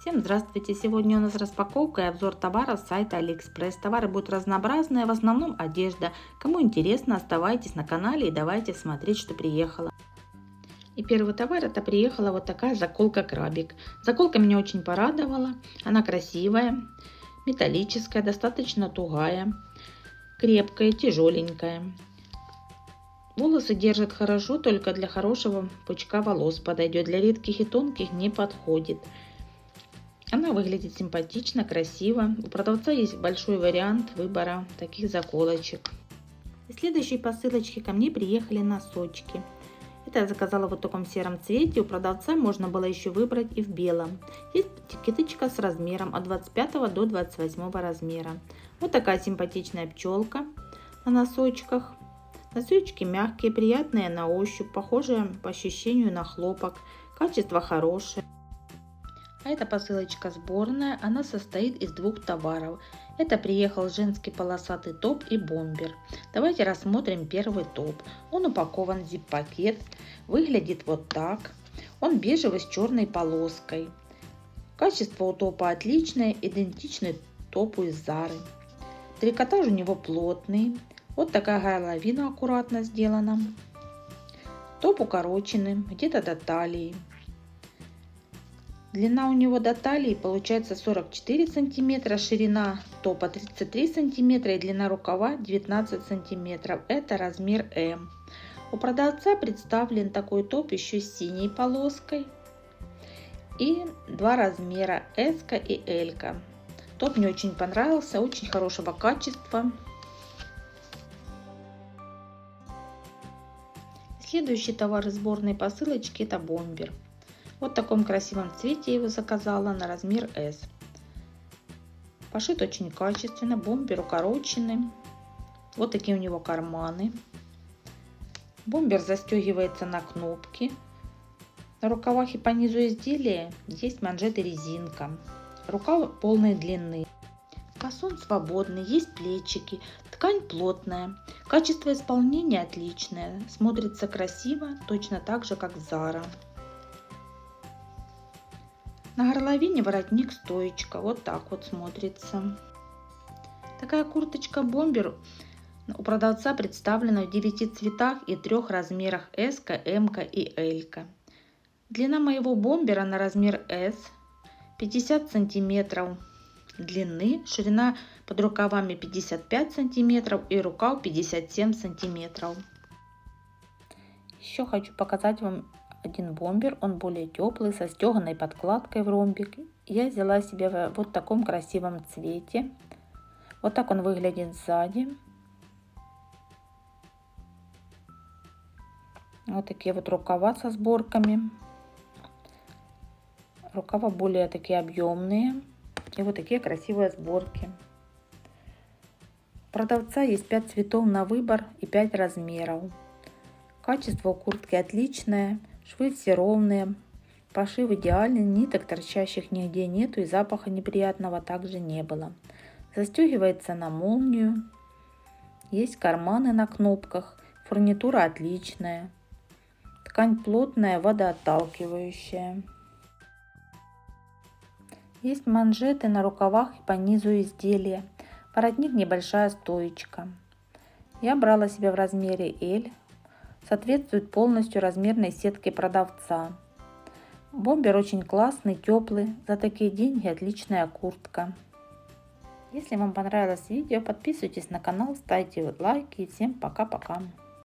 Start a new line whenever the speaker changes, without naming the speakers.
Всем здравствуйте! Сегодня у нас распаковка и обзор товара с сайта AliExpress. Товары будут разнообразные, в основном одежда. Кому интересно, оставайтесь на канале и давайте смотреть, что приехало. И первый товар, это приехала вот такая заколка крабик. Заколка меня очень порадовала. Она красивая, металлическая, достаточно тугая, крепкая, тяжеленькая. Волосы держат хорошо, только для хорошего пучка волос подойдет. Для редких и тонких не подходит. Она выглядит симпатично, красиво. У продавца есть большой вариант выбора таких заколочек. И следующие посылочки ко мне приехали носочки. Это я заказала вот в таком сером цвете. У продавца можно было еще выбрать и в белом. Есть этикеточка с размером от 25 до 28 размера. Вот такая симпатичная пчелка на носочках. Носочки мягкие, приятные на ощупь, похожие по ощущению на хлопок. Качество хорошее. А эта посылочка сборная, она состоит из двух товаров. Это приехал женский полосатый топ и бомбер. Давайте рассмотрим первый топ. Он упакован в зип-пакет, выглядит вот так. Он бежевый с черной полоской. Качество у топа отличное, идентичный топу из Зары. Трикотаж у него плотный. Вот такая горловина аккуратно сделана. Топ укороченный, где-то до талии. Длина у него до талии получается 44 сантиметра, ширина топа 33 сантиметра и длина рукава 19 сантиметров. Это размер М. У продавца представлен такой топ еще с синей полоской и два размера S и L. Топ мне очень понравился, очень хорошего качества. Следующий товар из сборной посылочки — это бомбер. Вот в таком красивом цвете я его заказала на размер S. Пошит очень качественно, бомбер укороченный. Вот такие у него карманы. Бомбер застегивается на кнопки. На рукавах и по низу изделия есть манжеты резинка. Рукав полной длины. Фасон свободный, есть плечики. Ткань плотная. Качество исполнения отличное. Смотрится красиво, точно так же, как Zara. На горловине воротник стоечка, вот так вот смотрится. Такая курточка бомбер у продавца представлена в 9 цветах и 3 размерах S, M и L. Длина моего бомбера на размер S 50 сантиметров длины, ширина под рукавами 55 сантиметров и рукав 57 сантиметров. Еще хочу показать вам один бомбер, он более теплый, со стеганой подкладкой в ромбик. Я взяла себе в вот таком красивом цвете. Вот так он выглядит сзади. Вот такие вот рукава со сборками. Рукава более такие объемные. И вот такие красивые сборки. У продавца есть 5 цветов на выбор и 5 размеров. Качество у куртки отличное. Швы все ровные, пошив идеальный, ниток торчащих нигде нету и запаха неприятного также не было. Застегивается на молнию, есть карманы на кнопках, фурнитура отличная, ткань плотная, водоотталкивающая. Есть манжеты на рукавах и по низу изделия, воротник небольшая стоечка. Я брала себе в размере L. Соответствует полностью размерной сетке продавца. Бомбер очень классный, теплый. За такие деньги отличная куртка. Если вам понравилось видео, подписывайтесь на канал, ставьте лайки. И всем пока-пока.